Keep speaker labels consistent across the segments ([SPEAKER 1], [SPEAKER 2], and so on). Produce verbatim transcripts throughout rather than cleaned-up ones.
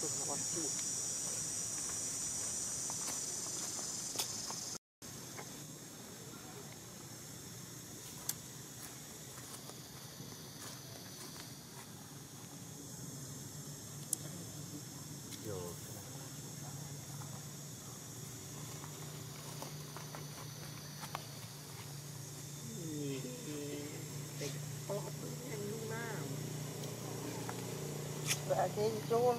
[SPEAKER 1] Đã cái trôn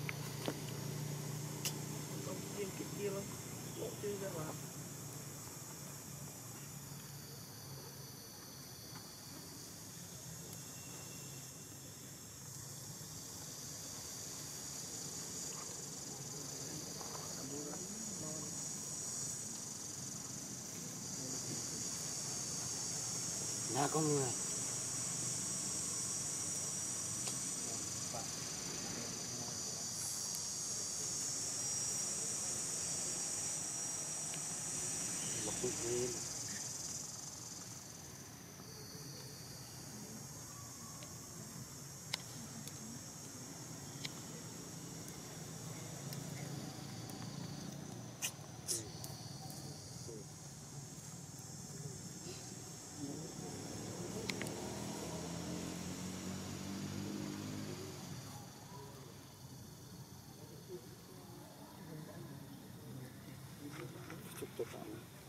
[SPEAKER 1] không riêng cái kia luôn bộ chứ ra mà
[SPEAKER 2] nhà con người một tự nhiên chụp cho bạn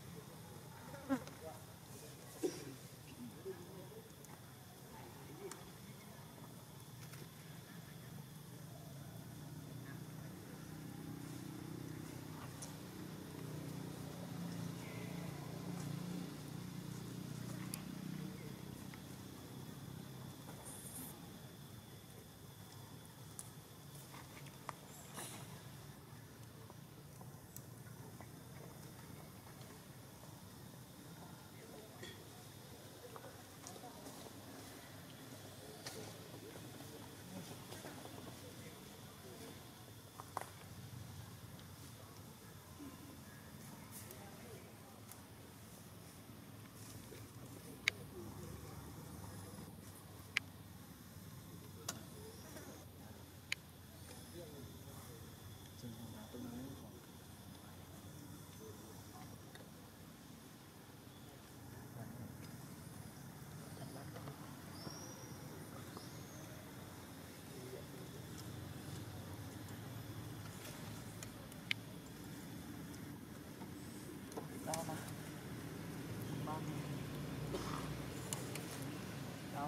[SPEAKER 1] đó mà mang đâu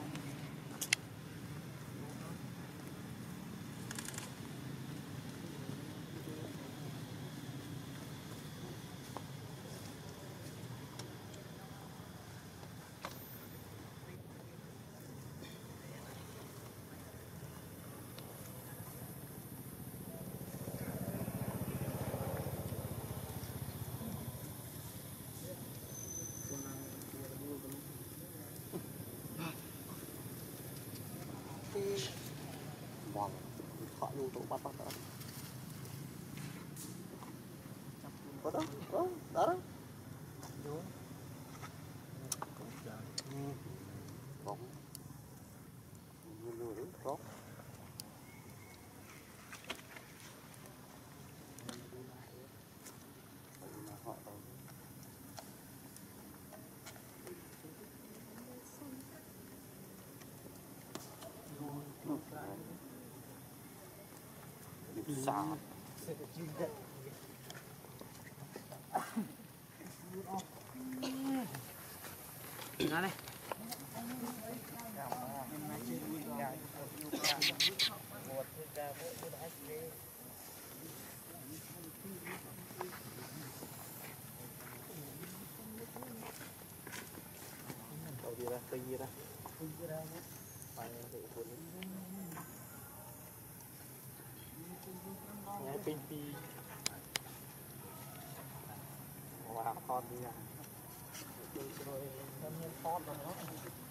[SPEAKER 2] vòng họ luôn tụ bắt bắt đó có đó có đó đó bóng luôn luôn tốt họ sao
[SPEAKER 1] nó đây
[SPEAKER 2] đâu đi ra cây gì ra phải để cuốn nhái pin pi wow con đi à rồi thân nhân con rồi đó